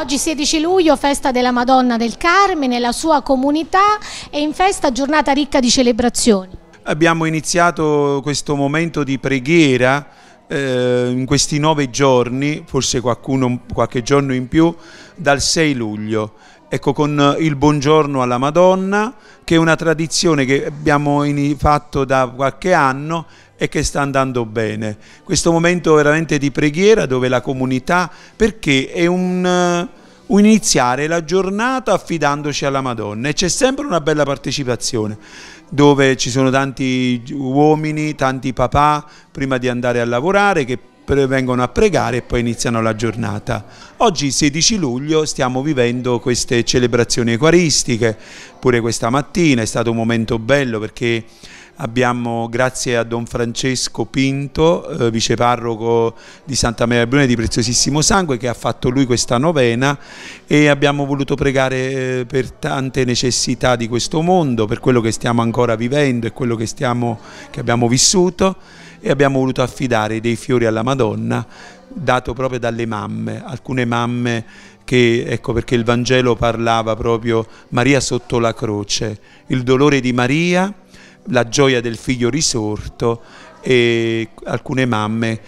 Oggi 16 luglio, festa della Madonna del Carmine, la sua comunità è in festa, giornata ricca di celebrazioni. Abbiamo iniziato questo momento di preghiera in questi 9 giorni, forse qualche giorno in più, dal 6 luglio. Ecco, con il buongiorno alla Madonna, che è una tradizione che abbiamo fatto da qualche anno e che sta andando bene. Questo momento veramente di preghiera dove la comunità, perché è un iniziare la giornata affidandoci alla Madonna, e c'è sempre una bella partecipazione dove ci sono tanti uomini, tanti papà prima di andare a lavorare che vengono a pregare e poi iniziano la giornata. Oggi 16 luglio stiamo vivendo queste celebrazioni eucaristiche, pure questa mattina è stato un momento bello perché abbiamo, grazie a Don Francesco Pinto, viceparroco di Santa Maria del Brune di Preziosissimo Sangue, che ha fatto lui questa novena, e abbiamo voluto pregare per tante necessità di questo mondo, per quello che stiamo ancora vivendo e quello che abbiamo vissuto, e abbiamo voluto affidare dei fiori alla Madonna, dato proprio dalle mamme, alcune mamme che, ecco perché il Vangelo parlava proprio Maria sotto la croce, il dolore di Maria, la gioia del figlio risorto, e alcune mamme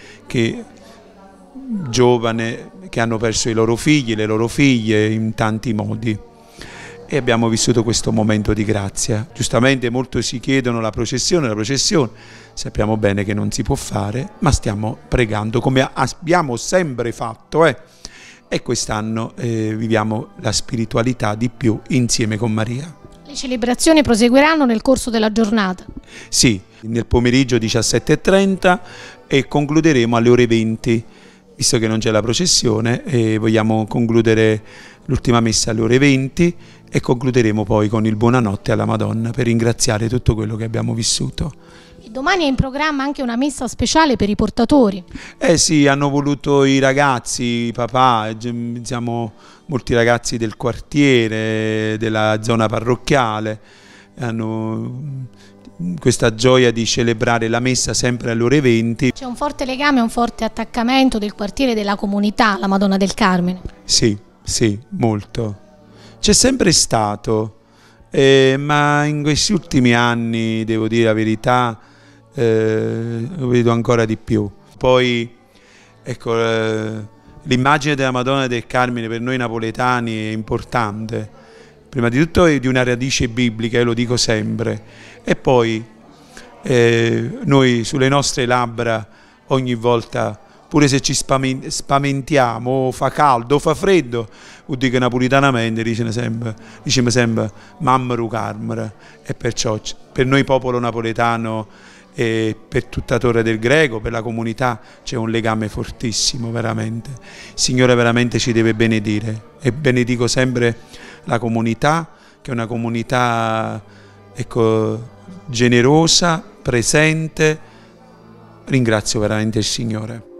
giovane che hanno perso i loro figli, le loro figlie in tanti modi. E abbiamo vissuto questo momento di grazia. Giustamente molti si chiedono la processione, sappiamo bene che non si può fare, ma stiamo pregando come abbiamo sempre fatto, e quest'anno viviamo la spiritualità di più insieme con Maria. Le celebrazioni proseguiranno nel corso della giornata? Sì, nel pomeriggio 17:30 e concluderemo alle ore 20, visto che non c'è la processione, e vogliamo concludere l'ultima messa alle ore 20 e concluderemo poi con il buonanotte alla Madonna per ringraziare tutto quello che abbiamo vissuto. E domani è in programma anche una messa speciale per i portatori. Eh sì, hanno voluto i ragazzi, i papà, siamo molti ragazzi del quartiere, della zona parrocchiale, hanno questa gioia di celebrare la messa sempre alle ore 20. C'è un forte legame, un forte attaccamento del quartiere e della comunità alla Madonna del Carmine. Sì, sì, molto. C'è sempre stato, ma in questi ultimi anni, devo dire la verità, lo vedo ancora di più. Poi, ecco, l'immagine della Madonna del Carmine per noi napoletani è importante. Prima di tutto è di una radice biblica, io lo dico sempre, e poi noi sulle nostre labbra ogni volta, pure se ci spaventiamo, o fa caldo o fa freddo, vuol dire che napolitanamente diciamo sempre mamma ru Carmine, e perciò per noi popolo napoletano e per tutta Torre del Greco, per la comunità c'è un legame fortissimo veramente. Il Signore veramente ci deve benedire, e benedico sempre la comunità, che è una comunità, ecco, generosa, presente. Ringrazio veramente il Signore.